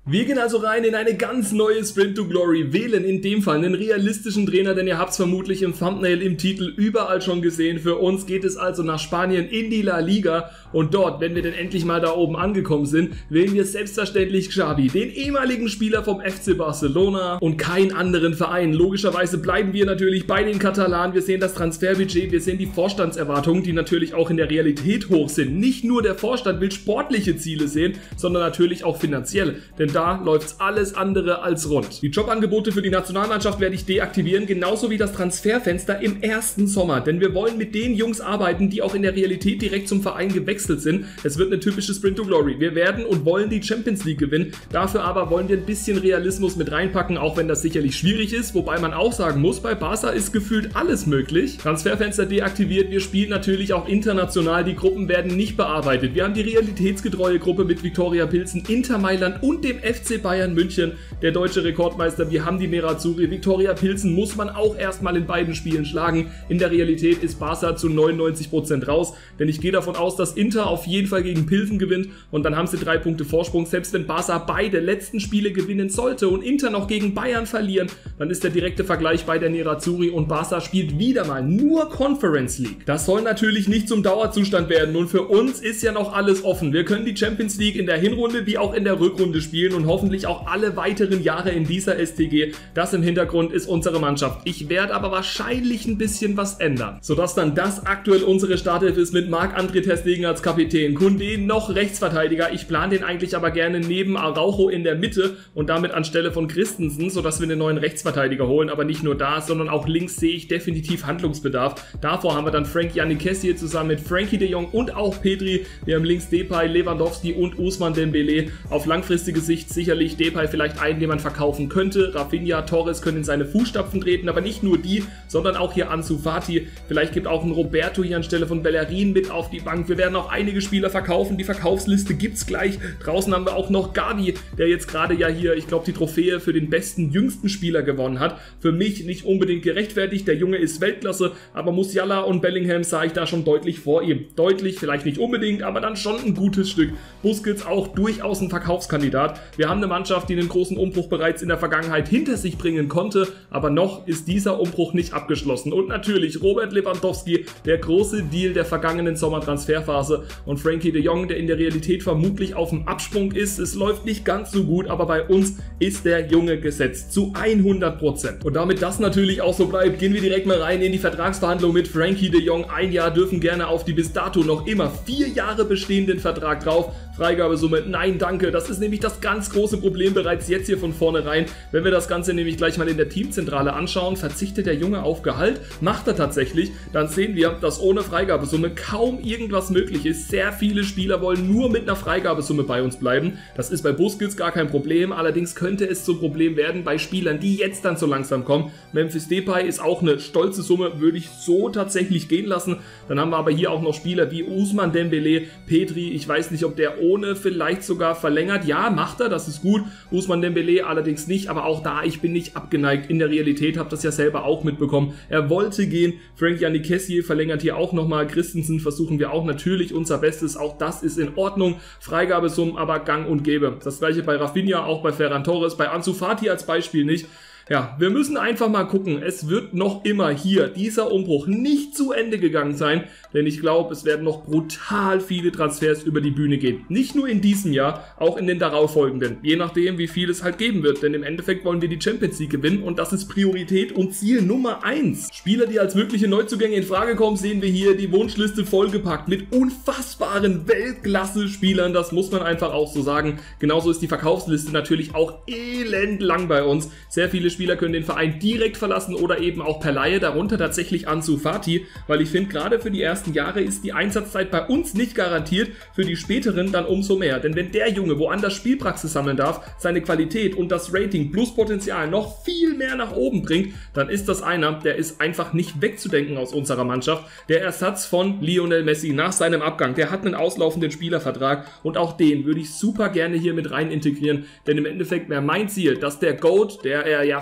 Wir gehen also rein in eine ganz neue Sprint to Glory, wählen in dem Fall einen realistischen Trainer, denn ihr habt es vermutlich im Thumbnail, im Titel überall schon gesehen. Für uns geht es also nach Spanien in die La Liga und dort, wenn wir denn endlich mal da oben angekommen sind, wählen wir selbstverständlich Xavi, den ehemaligen Spieler vom FC Barcelona und keinen anderen Verein. Logischerweise bleiben wir natürlich bei den Katalanen. Wir sehen das Transferbudget, wir sehen die Vorstandserwartungen, die natürlich auch in der Realität hoch sind. Nicht nur der Vorstand will sportliche Ziele sehen, sondern natürlich auch finanziell, denn da läuft alles andere als rund. Die Jobangebote für die Nationalmannschaft werde ich deaktivieren, genauso wie das Transferfenster im ersten Sommer, denn wir wollen mit den Jungs arbeiten, die auch in der Realität direkt zum Verein gewechselt sind. Es wird eine typische Sprint to Glory. Wir werden und wollen die Champions League gewinnen, dafür aber wollen wir ein bisschen Realismus mit reinpacken, auch wenn das sicherlich schwierig ist, wobei man auch sagen muss, bei Barca ist gefühlt alles möglich. Transferfenster deaktiviert, wir spielen natürlich auch international, die Gruppen werden nicht bearbeitet. Wir haben die realitätsgetreue Gruppe mit Viktoria Pilsen, Inter Mailand und dem FC Bayern München, der deutsche Rekordmeister. Wir haben die Nerazzurri. Viktoria Pilsen muss man auch erstmal in beiden Spielen schlagen. In der Realität ist Barca zu 99% raus, denn ich gehe davon aus, dass Inter auf jeden Fall gegen Pilsen gewinnt und dann haben sie 3 Punkte Vorsprung. Selbst wenn Barca beide letzten Spiele gewinnen sollte und Inter noch gegen Bayern verlieren, dann ist der direkte Vergleich bei der Nerazzurri und Barca spielt wieder mal nur Conference League. Das soll natürlich nicht zum Dauerzustand werden und für uns ist ja noch alles offen. Wir können die Champions League in der Hinrunde wie auch in der Rückrunde spielen und hoffentlich auch alle weiteren Jahre in dieser STG. Das im Hintergrund ist unsere Mannschaft. Ich werde aber wahrscheinlich ein bisschen was ändern, sodass dann das aktuell unsere Startelf ist mit Marc-André ter Stegen als Kapitän, Koundé noch Rechtsverteidiger. Ich plane den eigentlich aber gerne neben Araujo in der Mitte und damit anstelle von Christensen, sodass wir einen neuen Rechtsverteidiger holen. Aber nicht nur da, sondern auch links sehe ich definitiv Handlungsbedarf. Davor haben wir dann Frenkie Kessie zusammen mit Frenkie de Jong und auch Pedri. Wir haben links Depay, Lewandowski und Ousmane Dembélé. Auf langfristige Sicht sicherlich Depay vielleicht einen, den man verkaufen könnte. Rafinha, Torres können in seine Fußstapfen treten, aber nicht nur die, sondern auch hier Ansu Fati. Vielleicht gibt auch ein Roberto hier anstelle von Bellerin mit auf die Bank. Wir werden auch einige Spieler verkaufen. Die Verkaufsliste gibt's gleich. Draußen haben wir auch noch Gavi, der jetzt gerade ja hier, ich glaube, die Trophäe für den besten jüngsten Spieler gewonnen hat. Für mich nicht unbedingt gerechtfertigt. Der Junge ist Weltklasse, aber Musiala und Bellingham sah ich da schon deutlich vor ihm. Deutlich, vielleicht nicht unbedingt, aber dann schon ein gutes Stück. Busquets auch durchaus ein Verkaufskandidat. Wir haben eine Mannschaft, die einen großen Umbruch bereits in der Vergangenheit hinter sich bringen konnte, aber noch ist dieser Umbruch nicht abgeschlossen. Und natürlich Robert Lewandowski, der große Deal der vergangenen Sommertransferphase und Frenkie de Jong, der in der Realität vermutlich auf dem Absprung ist. Es läuft nicht ganz so gut, aber bei uns ist der Junge gesetzt zu 100%. Und damit das natürlich auch so bleibt, gehen wir direkt mal rein in die Vertragsverhandlung mit Frenkie de Jong. Ein Jahr dürfen gerne auf die bis dato noch immer 4 Jahre bestehenden Vertrag drauf. Freigabesumme, nein, danke. Das ist nämlich das ganz große Problem bereits jetzt hier von vornherein. Wenn wir das Ganze nämlich gleich mal in der Teamzentrale anschauen, verzichtet der Junge auf Gehalt, macht er tatsächlich, dann sehen wir, dass ohne Freigabesumme kaum irgendwas möglich ist. Sehr viele Spieler wollen nur mit einer Freigabesumme bei uns bleiben. Das ist bei Busquets gar kein Problem, allerdings könnte es zum Problem werden bei Spielern, die jetzt dann so langsam kommen. Memphis Depay ist auch eine stolze Summe, würde ich so tatsächlich gehen lassen. Dann haben wir aber hier auch noch Spieler wie Ousmane Dembélé, Pedri, ich weiß nicht, ob der ohne vielleicht sogar verlängert. Ja, macht er, das ist gut. Ousmane Dembélé allerdings nicht, aber auch da, ich bin nicht abgeneigt. In der Realität, habe das ja selber auch mitbekommen. Er wollte gehen. Frenkie Kessie verlängert hier auch nochmal. Christensen versuchen wir auch natürlich unser Bestes. Auch das ist in Ordnung. Freigabesummen aber gang und gäbe. Das gleiche bei Rafinha, auch bei Ferran Torres, bei Ansu Fati als Beispiel nicht. Ja, wir müssen einfach mal gucken, es wird noch immer hier dieser Umbruch nicht zu Ende gegangen sein, denn ich glaube, es werden noch brutal viele Transfers über die Bühne gehen. Nicht nur in diesem Jahr, auch in den darauffolgenden, je nachdem, wie viel es halt geben wird, denn im Endeffekt wollen wir die Champions League gewinnen und das ist Priorität und Ziel Nummer 1. Spieler, die als mögliche Neuzugänge in Frage kommen, sehen wir hier die Wunschliste vollgepackt mit unfassbaren Weltklasse-Spielern, das muss man einfach auch so sagen. Genauso ist die Verkaufsliste natürlich auch elendlang bei uns. Sehr viele Spieler können den Verein direkt verlassen oder eben auch per Leihe, darunter tatsächlich Ansu Fati, weil ich finde, gerade für die ersten Jahre ist die Einsatzzeit bei uns nicht garantiert, für die späteren dann umso mehr. Denn wenn der Junge woanders Spielpraxis sammeln darf, seine Qualität und das Rating plus Potenzial noch viel mehr nach oben bringt, dann ist das einer, der ist einfach nicht wegzudenken aus unserer Mannschaft. Der Ersatz von Lionel Messi nach seinem Abgang, der hat einen auslaufenden Spielervertrag und auch den würde ich super gerne hier mit rein integrieren, denn im Endeffekt wäre mein Ziel, dass der GOAT, der er ja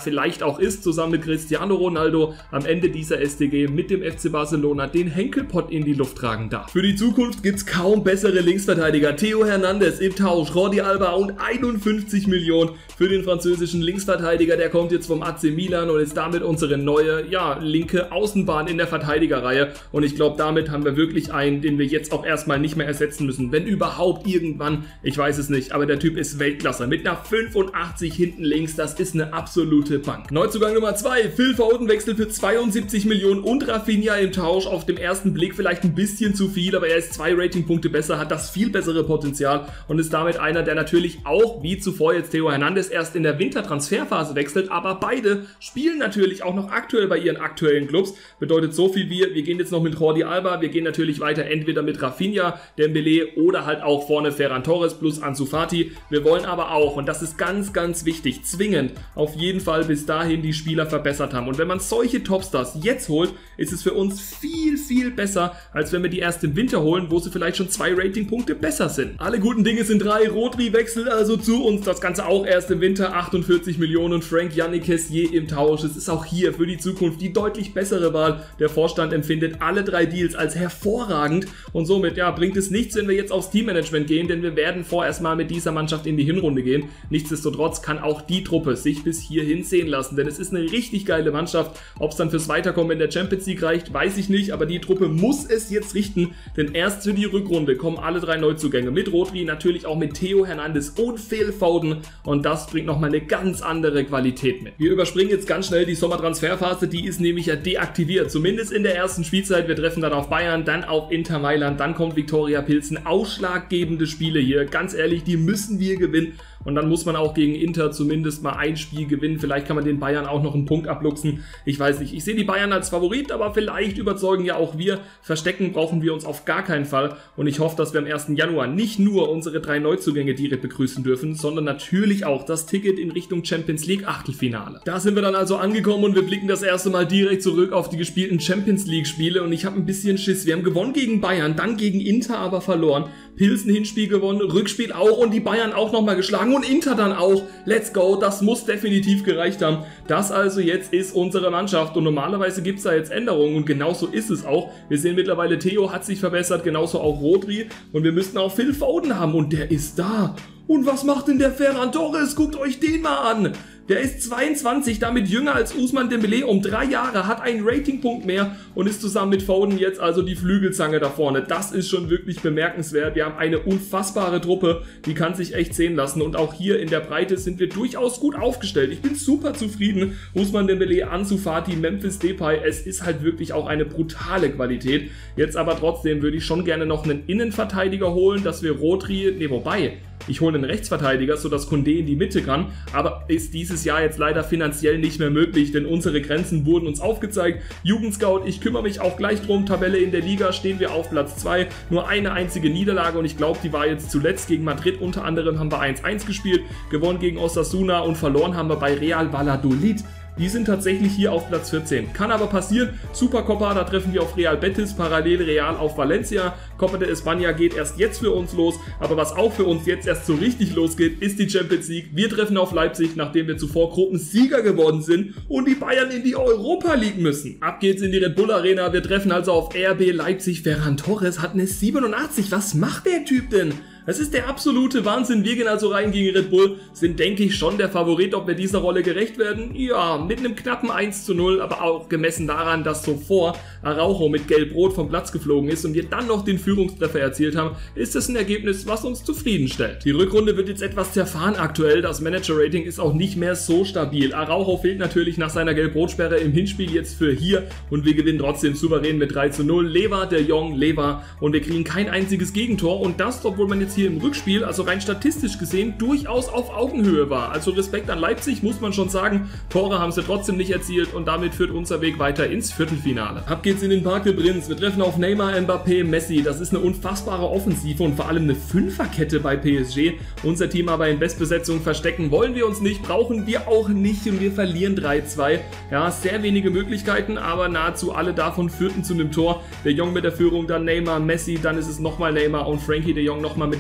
vielleicht auch ist, zusammen mit Cristiano Ronaldo am Ende dieser STG mit dem FC Barcelona den Henkelpott in die Luft tragen darf. Für die Zukunft gibt es kaum bessere Linksverteidiger. Theo Hernandez im Tausch, Jordi Alba und 51 Millionen für den französischen Linksverteidiger. Der kommt jetzt vom AC Milan und ist damit unsere neue, linke Außenbahn in der Verteidigerreihe. Und ich glaube, damit haben wir wirklich einen, den wir jetzt auch erstmal nicht mehr ersetzen müssen. Wenn überhaupt irgendwann, ich weiß es nicht, aber der Typ ist Weltklasse. Mit einer 85 hinten links, das ist eine absolute Bank. Neuzugang Nummer 2, Phil Foden wechselt für 72 Millionen und Rafinha im Tausch. Auf dem ersten Blick vielleicht ein bisschen zu viel, aber er ist 2 Ratingpunkte besser, hat das viel bessere Potenzial und ist damit einer, der natürlich auch, wie zuvor jetzt Theo Hernandez, erst in der Wintertransferphase wechselt, aber beide spielen natürlich auch noch aktuell bei ihren aktuellen Clubs. Bedeutet so viel wie, wir gehen jetzt noch mit Jordi Alba, wir gehen natürlich weiter entweder mit Rafinha, Dembélé oder halt auch vorne Ferran Torres plus Ansu Fati. Wir wollen aber auch, und das ist ganz, ganz wichtig, zwingend auf jeden Fall bis dahin die Spieler verbessert haben. Und wenn man solche Topstars jetzt holt, ist es für uns viel, viel besser, als wenn wir die erst im Winter holen, wo sie vielleicht schon 2 Ratingpunkte besser sind. Alle guten Dinge sind 3. Rodri wechselt also zu uns. Das Ganze auch erst im Winter. 48 Millionen. Frank Yannick Kessié im Tausch. Es ist auch hier für die Zukunft die deutlich bessere Wahl. Der Vorstand empfindet alle 3 Deals als hervorragend und somit bringt es nichts, wenn wir jetzt aufs Teammanagement gehen, denn wir werden vorerst mal mit dieser Mannschaft in die Hinrunde gehen. Nichtsdestotrotz kann auch die Truppe sich bis hierhin sehen lassen, denn es ist eine richtig geile Mannschaft. Ob es dann fürs Weiterkommen in der Champions League reicht, weiß ich nicht, aber die Truppe muss es jetzt richten, denn erst für die Rückrunde kommen alle 3 Neuzugänge mit Rodri, natürlich auch mit Theo Hernandez und Phil Foden und das bringt nochmal eine ganz andere Qualität mit. Wir überspringen jetzt ganz schnell die Sommertransferphase, die ist nämlich deaktiviert, zumindest in der ersten Spielzeit. Wir treffen dann auf Bayern, dann auf Inter Mailand, dann kommt Viktoria Pilsen. Ausschlaggebende Spiele hier, ganz ehrlich, die müssen wir gewinnen. Und dann muss man auch gegen Inter zumindest mal ein Spiel gewinnen. Vielleicht kann man den Bayern auch noch einen Punkt abluchsen. Ich weiß nicht. Ich sehe die Bayern als Favorit, aber vielleicht überzeugen ja auch wir. Verstecken brauchen wir uns auf gar keinen Fall. Und ich hoffe, dass wir am 1. Januar nicht nur unsere 3 Neuzugänge direkt begrüßen dürfen, sondern natürlich auch das Ticket in Richtung Champions League Achtelfinale. Da sind wir dann also angekommen und wir blicken das erste Mal direkt zurück auf die gespielten Champions League Spiele. Und ich habe ein bisschen Schiss. Wir haben gewonnen gegen Bayern, dann gegen Inter aber verloren. Pilsen Hinspiel gewonnen, Rückspiel auch und die Bayern auch nochmal geschlagen und Inter dann auch. Let's go, das muss definitiv gereicht haben. Das also jetzt ist unsere Mannschaft und normalerweise gibt es da jetzt Änderungen und genauso ist es auch. Wir sehen mittlerweile, Theo hat sich verbessert, genauso auch Rodri und wir müssten auch Phil Foden haben und der ist da. Und was macht denn der Ferran Torres? Guckt euch den mal an. Der ist 22, damit jünger als Ousmane Dembélé um 3 Jahre, hat einen Ratingpunkt mehr und ist zusammen mit Foden jetzt also die Flügelzange da vorne. Das ist schon wirklich bemerkenswert. Wir haben eine unfassbare Truppe, die kann sich echt sehen lassen und auch hier in der Breite sind wir durchaus gut aufgestellt. Ich bin super zufrieden. Ousmane Dembélé, Ansu Fati, Memphis Depay, es ist halt wirklich auch eine brutale Qualität. Jetzt aber trotzdem würde ich schon gerne noch einen Innenverteidiger holen, dass wir Rodri, ich hole einen Rechtsverteidiger, sodass Koundé in die Mitte kann, aber ist dieses Jahr jetzt leider finanziell nicht mehr möglich, denn unsere Grenzen wurden uns aufgezeigt. Jugendscout, ich kümmere mich auch gleich drum, Tabelle in der Liga stehen wir auf Platz 2, nur eine einzige Niederlage und ich glaube, die war jetzt zuletzt gegen Madrid, unter anderem haben wir 1-1 gespielt, gewonnen gegen Osasuna und verloren haben wir bei Real Valladolid. Die sind tatsächlich hier auf Platz 14. Kann aber passieren. Supercopa, da treffen wir auf Real Betis, parallel Real auf Valencia. Copa de España geht erst jetzt für uns los. Aber was auch für uns jetzt erst so richtig losgeht, ist die Champions League. Wir treffen auf Leipzig, nachdem wir zuvor Gruppensieger geworden sind und die Bayern in die Europa League müssen. Ab geht's in die Red Bull Arena. Wir treffen also auf RB Leipzig. Ferran Torres hat eine 87. Was macht der Typ denn? Das ist der absolute Wahnsinn. Wir gehen also rein gegen Red Bull, sind, denke ich, schon der Favorit, ob wir dieser Rolle gerecht werden. Ja, mit einem knappen 1:0, aber auch gemessen daran, dass zuvor Araujo mit Gelb-Rot vom Platz geflogen ist und wir dann noch den Führungstreffer erzielt haben, ist das ein Ergebnis, was uns zufriedenstellt. Die Rückrunde wird jetzt etwas zerfahren aktuell. Das Manager-Rating ist auch nicht mehr so stabil. Araujo fehlt natürlich nach seiner Gelb-Rot-Sperre im Hinspiel jetzt für hier und wir gewinnen trotzdem souverän mit 3:0. Lever, De Jong, Lever und wir kriegen kein einziges Gegentor und das, obwohl man jetzt hier im Rückspiel, also rein statistisch gesehen, durchaus auf Augenhöhe war. Also Respekt an Leipzig, muss man schon sagen. Tore haben sie trotzdem nicht erzielt und damit führt unser Weg weiter ins Viertelfinale. Ab geht's in den Parc des Princes. Wir treffen auf Neymar, Mbappé, Messi. Das ist eine unfassbare Offensive und vor allem eine Fünferkette bei PSG. Unser Team aber in Bestbesetzung verstecken wollen wir uns nicht, brauchen wir auch nicht und wir verlieren 3:2. Ja, sehr wenige Möglichkeiten, aber nahezu alle davon führten zu einem Tor. De Jong mit der Führung, dann Neymar, Messi, dann ist es nochmal Neymar und Frankie de Jong nochmal mit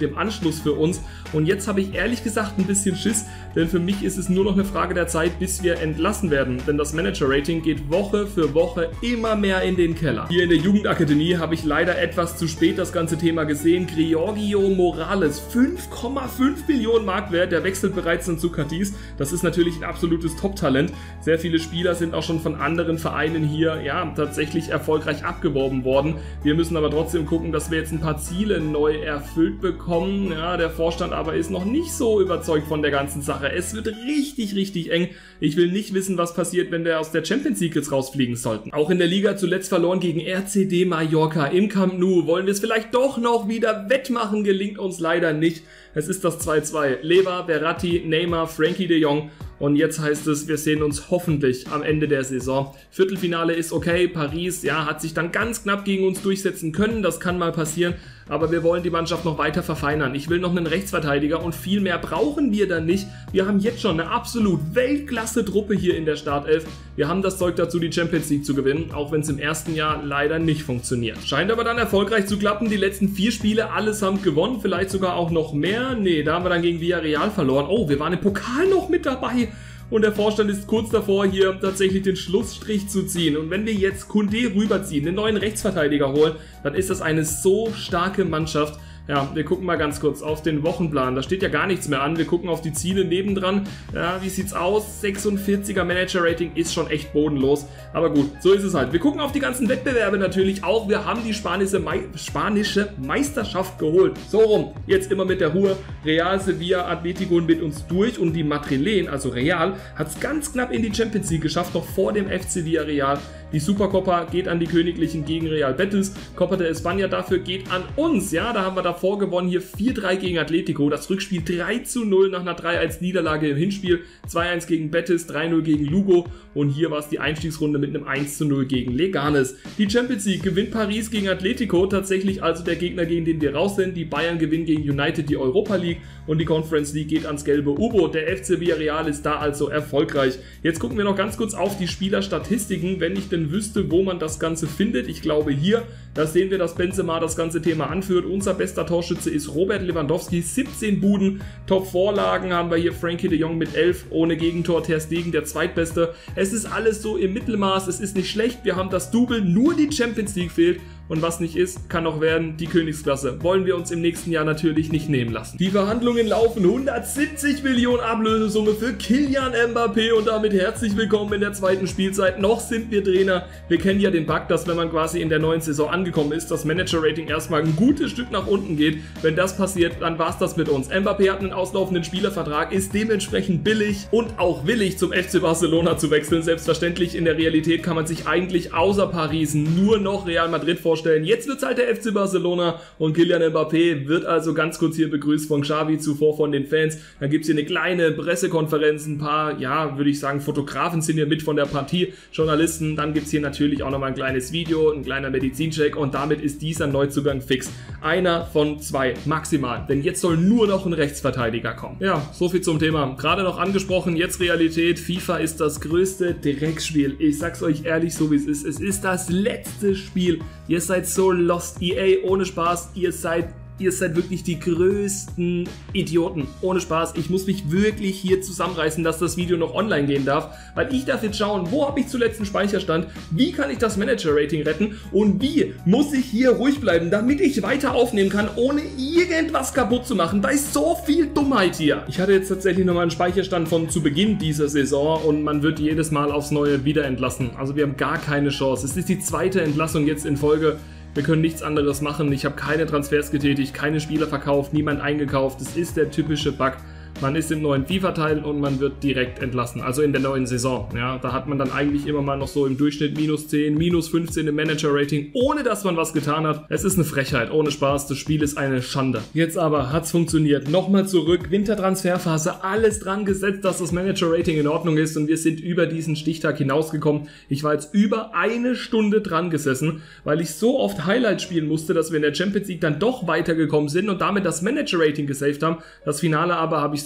Spiel im Anschluss für uns. Und jetzt habe ich ehrlich gesagt ein bisschen Schiss, denn für mich ist es nur noch eine Frage der Zeit, bis wir entlassen werden. Denn das Manager-Rating geht Woche für Woche immer mehr in den Keller. Hier in der Jugendakademie habe ich leider etwas zu spät das ganze Thema gesehen. Giorgio Morales, 5,5 Millionen Marktwert, der wechselt bereits zu Cadiz. Das ist natürlich ein absolutes Top-Talent. Sehr viele Spieler sind auch schon von anderen Vereinen hier ja tatsächlich erfolgreich abgeworben worden. Wir müssen aber trotzdem gucken, dass wir jetzt ein paar Ziele neu erfüllt bekommen. Ja, der Vorstand aber ist noch nicht so überzeugt von der ganzen Sache. Es wird richtig, richtig eng. Ich will nicht wissen, was passiert, wenn wir aus der Champions League jetzt rausfliegen sollten. Auch in der Liga zuletzt verloren gegen RCD Mallorca im Camp Nou. Wollen wir es vielleicht doch noch wieder wettmachen? Gelingt uns leider nicht. Es ist das 2-2. Lewa, Verratti, Neymar, Frankie de Jong. Und jetzt heißt es, wir sehen uns hoffentlich am Ende der Saison. Viertelfinale ist okay. Paris, ja, hat sich dann ganz knapp gegen uns durchsetzen können. Das kann mal passieren. Aber wir wollen die Mannschaft noch weiter verfeinern. Ich will noch einen Rechtsverteidiger und viel mehr brauchen wir dann nicht. Wir haben jetzt schon eine absolut Weltklasse-Truppe hier in der Startelf. Wir haben das Zeug dazu, die Champions League zu gewinnen, auch wenn es im ersten Jahr leider nicht funktioniert. Scheint aber dann erfolgreich zu klappen. Die letzten 4 Spiele allesamt gewonnen, vielleicht sogar auch noch mehr. Nee, da haben wir dann gegen Villarreal verloren. Oh, wir waren im Pokal noch mit dabei. Und der Vorstand ist kurz davor, hier tatsächlich den Schlussstrich zu ziehen. Und wenn wir jetzt Koundé rüberziehen, den neuen Rechtsverteidiger holen, dann ist das eine so starke Mannschaft. Ja, wir gucken mal ganz kurz auf den Wochenplan. Da steht ja gar nichts mehr an. Wir gucken auf die Ziele nebendran. Ja, wie sieht's aus? 46er Manager-Rating ist schon echt bodenlos. Aber gut, so ist es halt. Wir gucken auf die ganzen Wettbewerbe natürlich auch. Wir haben die spanische Meisterschaft geholt. So rum. Jetzt immer mit der Ruhe. Real, Sevilla, Atletico mit uns durch. Und die Madrilen, also Real, hat es ganz knapp in die Champions League geschafft, noch vor dem FC Villarreal. Die Supercopa geht an die Königlichen gegen Real Betis. Copa de España dafür geht an uns. Ja, da haben wir davor gewonnen, hier 4-3 gegen Atletico. Das Rückspiel 3-0 nach einer 3-1-Niederlage im Hinspiel. 2-1 gegen Betis, 3-0 gegen Lugo. Und hier war es die Einstiegsrunde mit einem 1-0 gegen Leganes. Die Champions League gewinnt Paris gegen Atletico. Tatsächlich also der Gegner, gegen den wir raus sind. Die Bayern gewinnen gegen United die Europa League. Und die Conference League geht ans gelbe U-Boot. Der FC Villarreal ist da also erfolgreich. Jetzt gucken wir noch ganz kurz auf die Spielerstatistiken, wenn ich denn wüsste, wo man das Ganze findet. Ich glaube hier, da sehen wir, dass Benzema das ganze Thema anführt. Unser bester Torschütze ist Robert Lewandowski, 17 Buden, Top-Vorlagen haben wir hier Frankie de Jong mit 11, ohne Gegentor, Ter Stegen der zweitbeste. Es ist alles so im Mittelmaß, es ist nicht schlecht, wir haben das Double, nur die Champions League fehlt. Und was nicht ist, kann auch werden, die Königsklasse. Wollen wir uns im nächsten Jahr natürlich nicht nehmen lassen. Die Verhandlungen laufen, 170 Millionen Ablösesumme für Kylian Mbappé und damit herzlich willkommen in der zweiten Spielzeit. Noch sind wir Trainer. Wir kennen ja den Bug, dass wenn man quasi in der neuen Saison angekommen ist, das Manager-Rating erstmal ein gutes Stück nach unten geht. Wenn das passiert, dann war es das mit uns. Mbappé hat einen auslaufenden Spielervertrag, ist dementsprechend billig und auch willig zum FC Barcelona zu wechseln. Selbstverständlich in der Realität kann man sich eigentlich außer Paris nur noch Real Madrid vorstellen. Jetzt wird es halt der FC Barcelona und Kylian Mbappé wird also ganz kurz hier begrüßt von Xavi, zuvor von den Fans. Dann gibt es hier eine kleine Pressekonferenz, ein paar, ja, würde ich sagen, Fotografen sind hier mit von der Partie, Journalisten. Dann gibt es hier natürlich auch nochmal ein kleines Video, ein kleiner Medizincheck und damit ist dieser Neuzugang fix. Einer von 2 maximal, denn jetzt soll nur noch ein Rechtsverteidiger kommen. Ja, soviel zum Thema. Gerade noch angesprochen, jetzt Realität. FIFA ist das größte Drecksspiel. Ich sag's euch ehrlich, so wie es ist. Es ist das letzte Spiel. Ihr seid so lost. EA, ohne Spaß, ihr seid wirklich die größten Idioten. Ohne Spaß. Ich muss mich wirklich hier zusammenreißen, dass das Video noch online gehen darf, weil ich darf jetzt schauen, wo habe ich zuletzt einen Speicherstand, wie kann ich das Manager-Rating retten und wie muss ich hier ruhig bleiben, damit ich weiter aufnehmen kann, ohne irgendwas kaputt zu machen, bei so viel Dummheit hier. Ich hatte jetzt tatsächlich nochmal einen Speicherstand von zu Beginn dieser Saison und man wird jedes Mal aufs Neue wieder entlassen. Also wir haben gar keine Chance. Es ist die zweite Entlassung jetzt in Folge. Wir können nichts anderes machen. Ich habe keine Transfers getätigt, keine Spieler verkauft, niemand eingekauft. Das ist der typische Bug. Man ist im neuen FIFA-Teil und man wird direkt entlassen, also in der neuen Saison. Ja, da hat man dann eigentlich immer mal noch so im Durchschnitt -10, -15 im Manager-Rating, ohne dass man was getan hat. Es ist eine Frechheit, ohne Spaß, das Spiel ist eine Schande. Jetzt aber hat's funktioniert. Nochmal zurück, Wintertransferphase, alles dran gesetzt, dass das Manager-Rating in Ordnung ist und wir sind über diesen Stichtag hinausgekommen. Ich war jetzt über 1 Stunde dran gesessen, weil ich so oft Highlights spielen musste, dass wir in der Champions League dann doch weitergekommen sind und damit das Manager-Rating gesaved haben. Das Finale aber habe ich so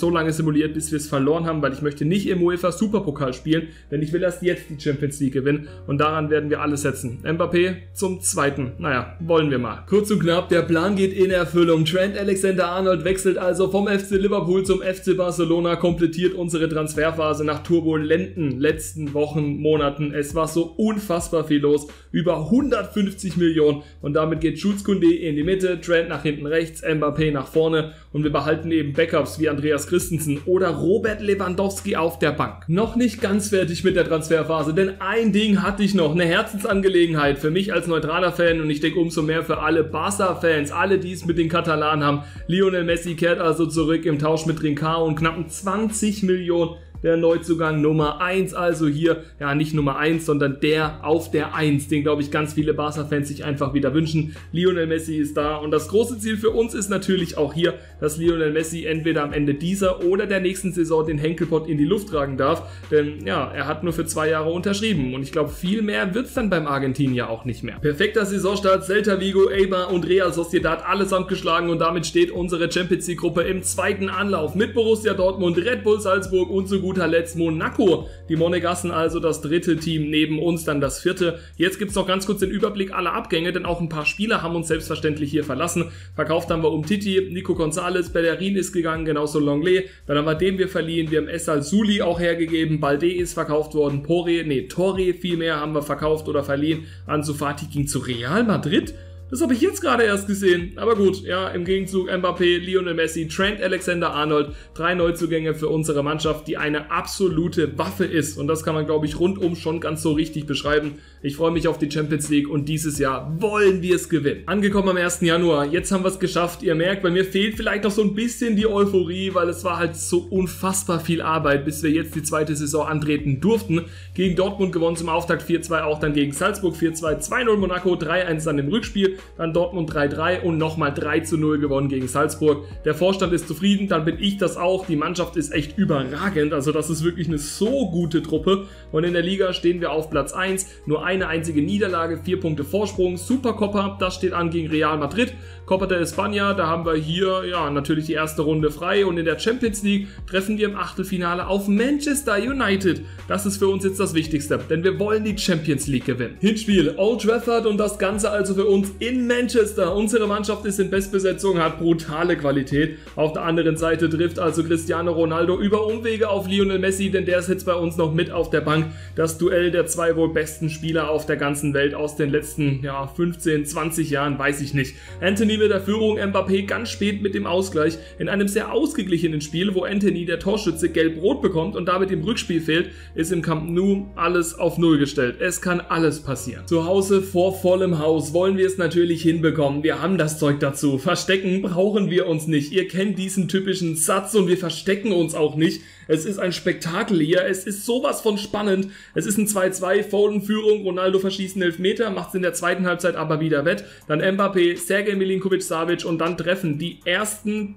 so lange simuliert, bis wir es verloren haben, weil ich möchte nicht im UEFA Superpokal spielen, denn ich will erst jetzt die Champions League gewinnen und daran werden wir alles setzen. Mbappé zum zweiten. Naja, wollen wir mal. Kurz und knapp, der Plan geht in Erfüllung. Trent Alexander-Arnold wechselt also vom FC Liverpool zum FC Barcelona, komplettiert unsere Transferphase nach turbulenten letzten Wochen, Monaten. Es war so unfassbar viel los. Über 150 Millionen und damit geht Jules Koundé in die Mitte, Trent nach hinten rechts, Mbappé nach vorne und wir behalten eben Backups wie Andreas Christensen oder Robert Lewandowski auf der Bank. Noch nicht ganz fertig mit der Transferphase, denn ein Ding hatte ich noch, eine Herzensangelegenheit für mich als neutraler Fan und ich denke umso mehr für alle Barca-Fans, alle die es mit den Katalanen haben. Lionel Messi kehrt also zurück im Tausch mit Trincao und knappen 20 Millionen. Der Neuzugang Nummer 1, also hier, ja nicht Nummer 1, sondern der auf der 1, den glaube ich ganz viele Barca-Fans sich einfach wieder wünschen. Lionel Messi ist da und das große Ziel für uns ist natürlich auch hier, dass Lionel Messi entweder am Ende dieser oder der nächsten Saison den Henkelpott in die Luft tragen darf, denn ja, er hat nur für 2 Jahre unterschrieben und ich glaube viel mehr wird es dann beim Argentinier auch nicht mehr. Perfekter Saisonstart, Celta Vigo, Eibar und Real Sociedad allesamt geschlagen und damit steht unsere Champions League Gruppe im zweiten Anlauf mit Borussia Dortmund, Red Bull Salzburg und zu guter Letzt Monaco. Die Monegassen also das dritte Team, neben uns dann das vierte. Jetzt gibt es noch ganz kurz den Überblick aller Abgänge, denn auch ein paar Spieler haben uns selbstverständlich hier verlassen. Verkauft haben wir Umtiti, Nico Gonzalez, Bellerin ist gegangen, genauso Longley. Dann haben wir den wir verliehen, wir haben Essal Suli auch hergegeben, Balde ist verkauft worden, Torre vielmehr haben wir verkauft oder verliehen. Ansu Fati ging zu Real Madrid. Das habe ich jetzt gerade erst gesehen. Aber gut, ja, im Gegenzug Mbappé, Lionel Messi, Trent Alexander-Arnold, 3 Neuzugänge für unsere Mannschaft, die eine absolute Waffe ist. Und das kann man, glaube ich, rundum schon ganz so richtig beschreiben. Ich freue mich auf die Champions League und dieses Jahr wollen wir es gewinnen. Angekommen am 1. Januar, jetzt haben wir es geschafft. Ihr merkt, bei mir fehlt vielleicht noch so ein bisschen die Euphorie, weil es war halt so unfassbar viel Arbeit, bis wir jetzt die zweite Saison antreten durften. Gegen Dortmund gewonnen zum Auftakt 4-2, auch dann gegen Salzburg 4-2, 2-0 Monaco, 3-1 dann im Rückspiel. Dann Dortmund 3-3 und nochmal 3-0 gewonnen gegen Salzburg. Der Vorstand ist zufrieden, dann bin ich das auch. Die Mannschaft ist echt überragend, also das ist wirklich eine so gute Truppe. Und in der Liga stehen wir auf Platz 1, nur eine einzige Niederlage, 4 Punkte Vorsprung. Supercopa, das steht an gegen Real Madrid. Copa de España, da haben wir hier ja natürlich die erste Runde frei und in der Champions League treffen wir im Achtelfinale auf Manchester United. Das ist für uns jetzt das Wichtigste, denn wir wollen die Champions League gewinnen. Hinspiel Old Trafford und das Ganze also für uns in Manchester. Unsere Mannschaft ist in Bestbesetzung, hat brutale Qualität. Auf der anderen Seite trifft also Cristiano Ronaldo über Umwege auf Lionel Messi, denn der ist jetzt bei uns noch mit auf der Bank. Das Duell der 2 wohl besten Spieler auf der ganzen Welt aus den letzten 15, 20 Jahren, weiß ich nicht. Anthony mit der Führung, Mbappé ganz spät mit dem Ausgleich in einem sehr ausgeglichenen Spiel, wo Anthony, der Torschütze, gelb-rot bekommt und damit im Rückspiel fehlt, ist im Camp Nou alles auf Null gestellt. Es kann alles passieren. Zu Hause vor vollem Haus wollen wir es natürlich hinbekommen. Wir haben das Zeug dazu. Verstecken brauchen wir uns nicht. Ihr kennt diesen typischen Satz und wir verstecken uns auch nicht. Es ist ein Spektakel hier. Es ist sowas von spannend. Es ist ein 2-2, Foden-Führung. Ronaldo verschießt einen Elfmeter, macht es in der zweiten Halbzeit aber wieder wett. Dann Mbappé, Sergej Milinkovic-Savic und dann treffen die ersten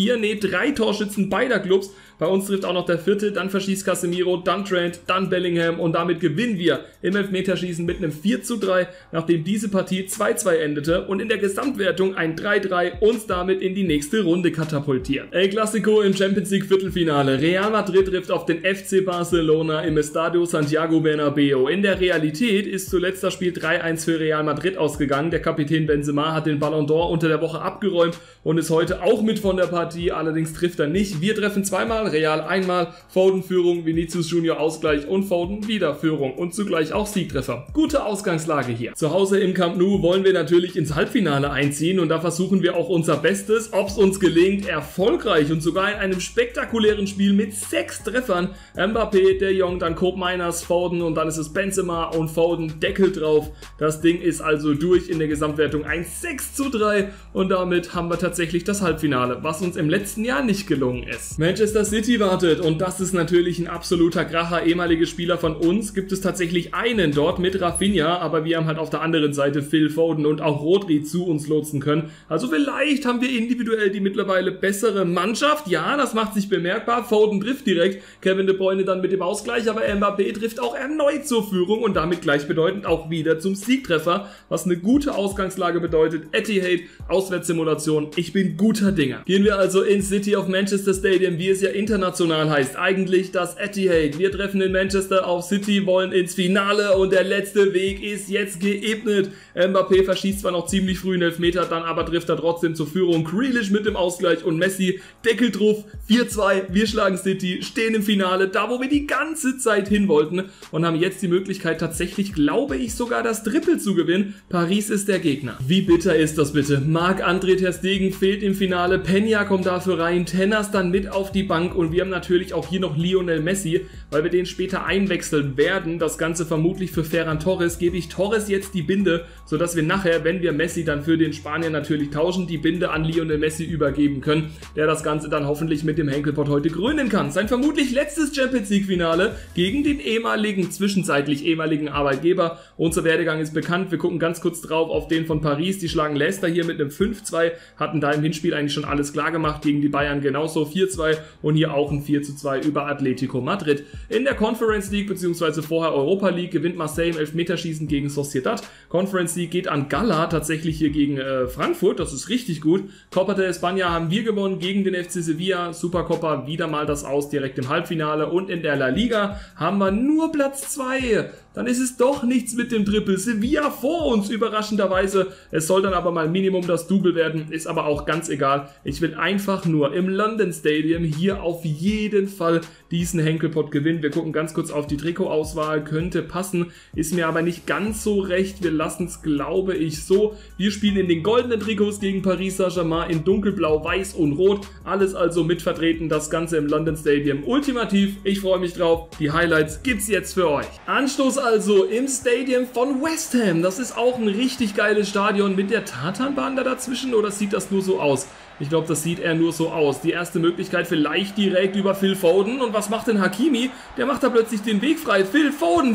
3 Torschützen beider Clubs. Bei uns trifft auch noch der vierte, dann verschießt Casemiro, dann Trent, dann Bellingham und damit gewinnen wir im Elfmeterschießen mit einem 4-3, nachdem diese Partie 2-2 endete und in der Gesamtwertung ein 3-3 uns damit in die nächste Runde katapultiert. El Clasico im Champions League Viertelfinale. Real Madrid trifft auf den FC Barcelona im Estadio Santiago Bernabéu. In der Realität ist zuletzt das Spiel 3-1 für Real Madrid ausgegangen. Der Kapitän Benzema hat den Ballon d'Or unter der Woche abgeräumt und ist heute auch mit von der Partie, allerdings trifft er nicht. Wir treffen zweimal, Real einmal, Foden Führung, Vinicius Junior Ausgleich und Foden wieder Führung und zugleich auch Siegtreffer. Gute Ausgangslage hier. Zu Hause im Camp Nou wollen wir natürlich ins Halbfinale einziehen und da versuchen wir auch unser Bestes. Ob es uns gelingt, erfolgreich und sogar in einem spektakulären Spiel mit 6 Treffern. Mbappé, De Jong, dann Koopmeiners, Foden und dann ist es Benzema und Foden, Deckel drauf. Das Ding ist also durch in der Gesamtwertung ein 6-3 und damit haben wir tatsächlich das Halbfinale, was uns im letzten Jahr nicht gelungen ist. Manchester City wartet und das ist natürlich ein absoluter Kracher. Ehemalige Spieler von uns gibt es tatsächlich einen dort mit Rafinha, aber wir haben halt auf der anderen Seite Phil Foden und auch Rodri zu uns lotsen können. Also vielleicht haben wir individuell die mittlerweile bessere Mannschaft. Ja, das macht sich bemerkbar. Foden trifft direkt, Kevin De Bruyne dann mit dem Ausgleich, aber Mbappé trifft auch erneut zur Führung und damit gleichbedeutend auch wieder zum Siegtreffer, was eine gute Ausgangslage bedeutet. Etihad, Auswärtssimulation, ich bin guter Dinger. Gehen wir also ins City of Manchester Stadium, wie es ja international heißt eigentlich das Etihad. Wir treffen in Manchester auf City, wollen ins Finale und der letzte Weg ist jetzt geebnet. Mbappé verschießt zwar noch ziemlich früh einen Elfmeter, dann aber trifft er trotzdem zur Führung. Grealish mit dem Ausgleich und Messi, Deckel drauf, 4-2, wir schlagen City, stehen im Finale, da wo wir die ganze Zeit hin wollten und haben jetzt die Möglichkeit tatsächlich, glaube ich, sogar das Triple zu gewinnen. Paris ist der Gegner. Wie bitter ist das bitte? Marc-André ter Stegen fehlt im Finale, Peña kommt dafür rein, Tenners dann mit auf die Bank und wir haben natürlich auch hier noch Lionel Messi, weil wir den später einwechseln werden. Das Ganze vermutlich für Ferran Torres. Gebe ich Torres jetzt die Binde, sodass wir nachher, wenn wir Messi dann für den Spanier natürlich tauschen, die Binde an Lionel Messi übergeben können, der das Ganze dann hoffentlich mit dem Henkelpot heute krönen kann. Sein vermutlich letztes Champions League Finale gegen den zwischenzeitlich ehemaligen Arbeitgeber. Unser Werdegang ist bekannt. Wir gucken ganz kurz drauf auf den von Paris. Die schlagen Leicester hier mit einem 5-2, hatten da im Hinspiel eigentlich schon alles klar gemacht, gegen die Bayern genauso 4-2 und hier auch ein 4-2 über Atletico Madrid. In der Conference League bzw. vorher Europa League gewinnt Marseille im Elfmeterschießen gegen Sociedad. Conference League geht an Gala, tatsächlich hier gegen Frankfurt, das ist richtig gut. Copa de España haben wir gewonnen gegen den FC Sevilla. Supercopa wieder mal das Aus direkt im Halbfinale und in der La Liga haben wir nur Platz 2. Dann ist es doch nichts mit dem Triple. Sevilla vor uns, überraschenderweise. Es soll dann aber mal Minimum das Double werden, ist aber auch ganz egal. Ich will einfach nur im London Stadium hier auf jeden Fall diesen Henkelpot gewinnen. Wir gucken ganz kurz auf die Trikotauswahl, könnte passen, ist mir aber nicht ganz so recht. Wir lassen es, glaube ich, so. Wir spielen in den goldenen Trikots gegen Paris Saint-Germain in dunkelblau, weiß und rot. Alles also mitvertreten, das Ganze im London Stadium. Ultimativ, ich freue mich drauf. Die Highlights gibt's jetzt für euch. Anstoß also im Stadium von West Ham. Das ist auch ein richtig geiles Stadion mit der Tatanbahn da dazwischen, oder sieht das nur so aus? Ich glaube, das sieht eher nur so aus. Die erste Möglichkeit vielleicht direkt über Phil Foden. Und was macht denn Hakimi? Der macht da plötzlich den Weg frei. Phil Foden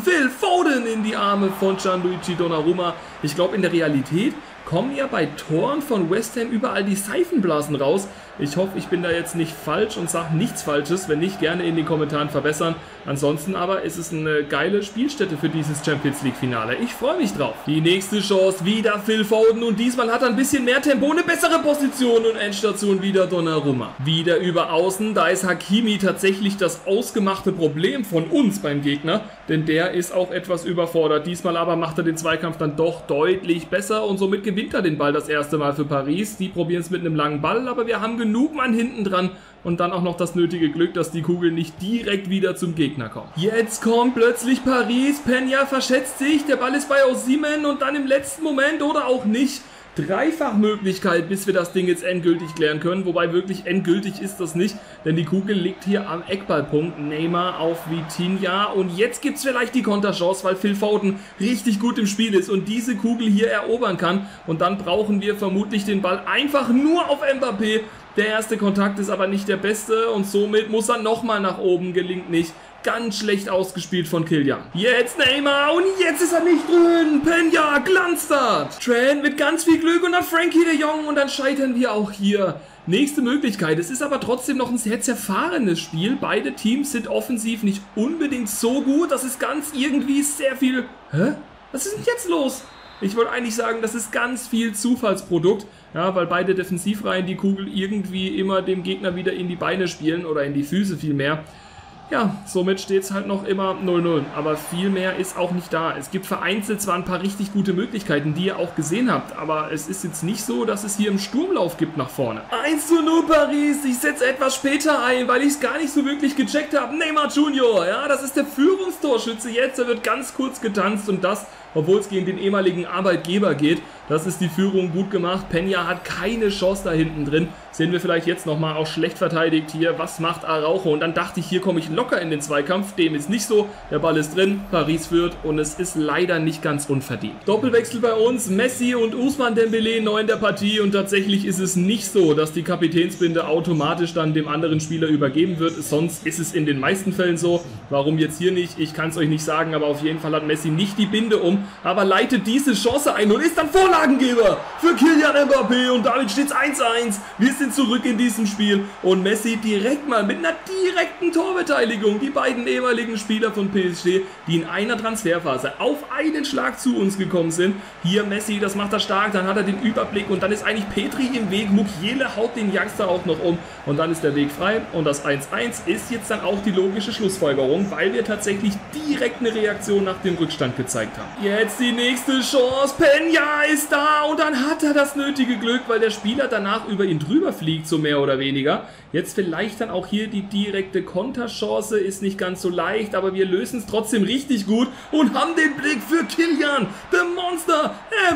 in die Arme von Gianluigi Donnarumma. Ich glaube, in der Realität kommen ja bei Toren von West Ham überall die Seifenblasen raus. Ich hoffe, ich bin da jetzt nicht falsch und sage nichts Falsches. Wenn nicht, gerne in den Kommentaren verbessern. Ansonsten aber ist es eine geile Spielstätte für dieses Champions League Finale. Ich freue mich drauf. Die nächste Chance, wieder Phil Foden und diesmal hat er ein bisschen mehr Tempo, eine bessere Position und Endstation wieder Donnarumma. Wieder über Außen, da ist Hakimi tatsächlich das ausgemachte Problem von uns beim Gegner, denn der ist auch etwas überfordert. Diesmal aber macht er den Zweikampf dann doch deutlich besser und somit gewinnt er den Ball das erste Mal für Paris. Die probieren es mit einem langen Ball, aber wir haben genug Mann hinten dran und dann auch noch das nötige Glück, dass die Kugel nicht direkt wieder zum Gegner kommt. Jetzt kommt plötzlich Paris, Peña verschätzt sich, der Ball ist bei Osimhen und dann im letzten Moment oder auch nicht. Dreifachmöglichkeit, bis wir das Ding jetzt endgültig klären können, wobei wirklich endgültig ist das nicht, denn die Kugel liegt hier am Eckballpunkt. Neymar auf Vitinha und jetzt gibt es vielleicht die Konterchance, weil Phil Foden richtig gut im Spiel ist und diese Kugel hier erobern kann und dann brauchen wir vermutlich den Ball einfach nur auf Mbappé. Der erste Kontakt ist aber nicht der beste und somit muss er nochmal nach oben, gelingt nicht. Ganz schlecht ausgespielt von Kylian. Jetzt Neymar und jetzt ist er nicht drin. Peña glanztert. Trent mit ganz viel Glück und dann Frankie de Jong und dann scheitern wir auch hier. Nächste Möglichkeit. Es ist aber trotzdem noch ein sehr zerfahrenes Spiel. Beide Teams sind offensiv nicht unbedingt so gut. Das ist ganz irgendwie sehr viel... Hä? Was ist denn jetzt los? Ich wollte eigentlich sagen, das ist ganz viel Zufallsprodukt, ja, weil beide Defensivreihen die Kugel irgendwie immer dem Gegner wieder in die Beine spielen oder in die Füße vielmehr. Ja, somit steht es halt noch immer 0-0, aber viel mehr ist auch nicht da. Es gibt vereinzelt zwar ein paar richtig gute Möglichkeiten, die ihr auch gesehen habt, aber es ist jetzt nicht so, dass es hier im Sturmlauf gibt nach vorne. 1:0 Paris, ich setze etwas später ein, weil ich es gar nicht so wirklich gecheckt habe. Neymar Junior, ja, das ist der Führungstorschütze jetzt, er wird ganz kurz getanzt und das, obwohl es gegen den ehemaligen Arbeitgeber geht. Das ist die Führung gut gemacht. Peña hat keine Chance da hinten drin. Sehen wir vielleicht jetzt nochmal auch schlecht verteidigt hier. Was macht Araujo? Und dann dachte ich, hier komme ich locker in den Zweikampf. Dem ist nicht so. Der Ball ist drin. Paris führt und es ist leider nicht ganz unverdient. Doppelwechsel bei uns. Messi und Ousmane Dembélé neu in der Partie. Und tatsächlich ist es nicht so, dass die Kapitänsbinde automatisch dann dem anderen Spieler übergeben wird. Sonst ist es in den meisten Fällen so. Warum jetzt hier nicht? Ich kann es euch nicht sagen. Aber auf jeden Fall hat Messi nicht die Binde um. bekommen, aber leitet diese Chance ein und ist dann Vorlagengeber für Kylian Mbappé und damit steht es 1:1. Wir sind zurück in diesem Spiel und Messi direkt mal mit einer direkten Torbeteiligung. Die beiden ehemaligen Spieler von PSG, die in einer Transferphase auf einen Schlag zu uns gekommen sind. Hier Messi, das macht er stark, dann hat er den Überblick und dann ist eigentlich Petri im Weg. Mukiele haut den Youngster auch noch um und dann ist der Weg frei und das 1:1 ist jetzt dann auch die logische Schlussfolgerung, weil wir tatsächlich direkt eine Reaktion nach dem Rückstand gezeigt haben. Jetzt die nächste Chance, Peña ist da und dann hat er das nötige Glück, weil der Spieler danach über ihn drüber fliegt, so mehr oder weniger. Jetzt vielleicht dann auch hier die direkte Konterchance, ist nicht ganz so leicht, aber wir lösen es trotzdem richtig gut und haben den Blick für Kylian, the Monster,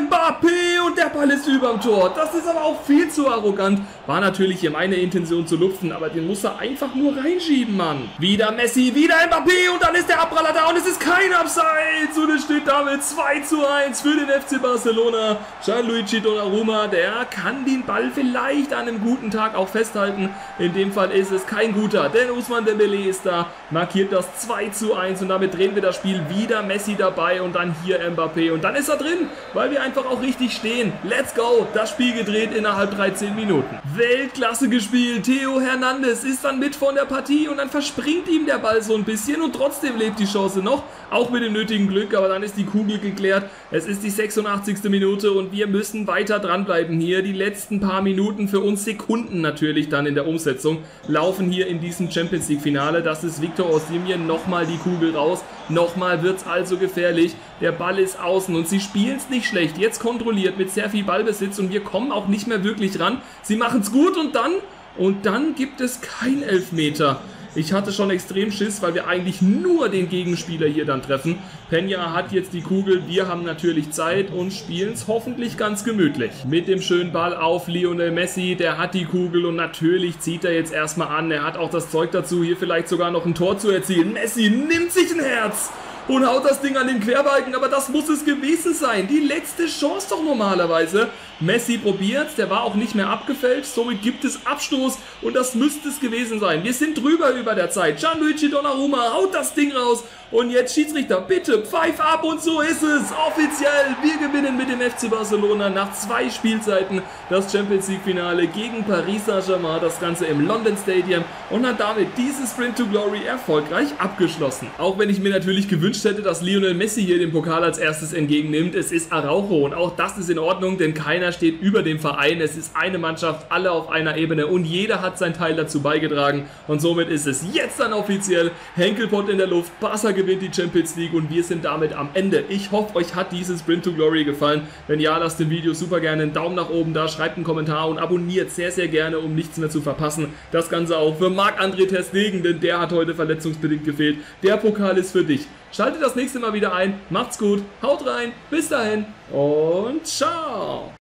Mbappé und der Ball ist überm Tor. Das ist aber auch viel zu arrogant. War natürlich hier meine Intention zu lupfen, aber den muss er einfach nur reinschieben, Mann. Wieder Messi, wieder Mbappé und dann ist der Abpraller da und es ist kein Abseits und es steht damit 2:1 für den FC Barcelona. Gianluigi Donnarumma, der kann den Ball vielleicht an einem guten Tag auch festhalten. In dem Fall ist es kein guter, denn Ousmane Dembélé ist da, markiert das 2:1 und damit drehen wir das Spiel. Wieder Messi dabei und dann hier Mbappé und dann ist er drin, weil wir einfach auch richtig stehen. Let's go, das Spiel gedreht innerhalb 13 Minuten. Weltklasse gespielt, Theo Hernandez ist dann mit von der Partie und dann verspringt ihm der Ball so ein bisschen und trotzdem lebt die Chance noch, auch mit dem nötigen Glück, aber dann ist die Kugel geklärt. Es ist die 86. Minute und wir müssen weiter dranbleiben hier. Die letzten paar Minuten, für uns Sekunden natürlich dann in der Umsetzung, laufen hier in diesem Champions League Finale. Das ist Victor Osimhen, nochmal die Kugel raus, nochmal wird es also gefährlich. Der Ball ist außen und sie spielen es nicht schlecht, jetzt kontrolliert mit sehr viel Ballbesitz und wir kommen auch nicht mehr wirklich ran. Sie machen es gut und dann gibt es kein Elfmeter. Ich hatte schon extrem Schiss, weil wir eigentlich nur den Gegenspieler hier dann treffen. Peña hat jetzt die Kugel, wir haben natürlich Zeit und spielen es hoffentlich ganz gemütlich. Mit dem schönen Ball auf Lionel Messi, der hat die Kugel und natürlich zieht er jetzt erstmal an. Er hat auch das Zeug dazu, hier vielleicht sogar noch ein Tor zu erzielen. Messi nimmt sich ein Herz und haut das Ding an den Querbalken, aber das muss es gewesen sein. Die letzte Chance doch normalerweise. Messi probiert's, der war auch nicht mehr abgefälscht, somit gibt es Abstoß und das müsste es gewesen sein. Wir sind drüber über der Zeit. Gianluigi Donnarumma haut das Ding raus und jetzt Schiedsrichter, bitte pfeif ab und so ist es. Offiziell, wir gewinnen mit dem FC Barcelona nach 2 Spielzeiten das Champions League Finale gegen Paris Saint-Germain, das Ganze im London Stadium und hat damit dieses Sprint to Glory erfolgreich abgeschlossen. Auch wenn ich mir natürlich gewünscht hätte, dass Lionel Messi hier den Pokal als erstes entgegennimmt, es ist Araujo und auch das ist in Ordnung, denn keiner steht über dem Verein. Es ist eine Mannschaft, alle auf einer Ebene und jeder hat seinen Teil dazu beigetragen und somit ist es jetzt dann offiziell Henkelpott in der Luft. Barca gewinnt die Champions League und wir sind damit am Ende. Ich hoffe, euch hat dieses Sprint to Glory gefallen. Wenn ja, lasst dem Video super gerne einen Daumen nach oben da, schreibt einen Kommentar und abonniert sehr, sehr gerne, um nichts mehr zu verpassen. Das Ganze auch für Marc-André ter Stegen, denn der hat heute verletzungsbedingt gefehlt. Der Pokal ist für dich. Schaltet das nächste Mal wieder ein. Macht's gut, haut rein, bis dahin und ciao!